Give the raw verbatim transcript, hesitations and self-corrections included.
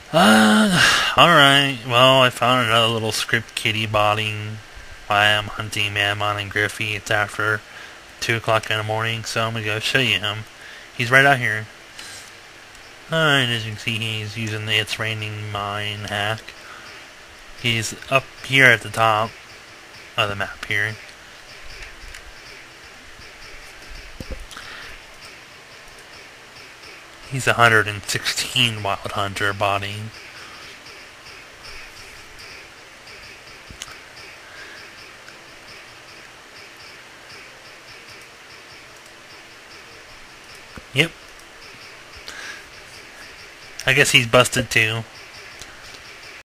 Uh, alright. Well, I found another little script kitty botting while I'm hunting Mammon and Griffey. It's after two o'clock in the morning, so I'm gonna go show you him. He's right out here. Alright, as you can see, he's using the It's Raining Mine hack. He's up here at the top of the map here. He's a one hundred sixteen Wild Hunter botting. Yep. I guess he's busted too.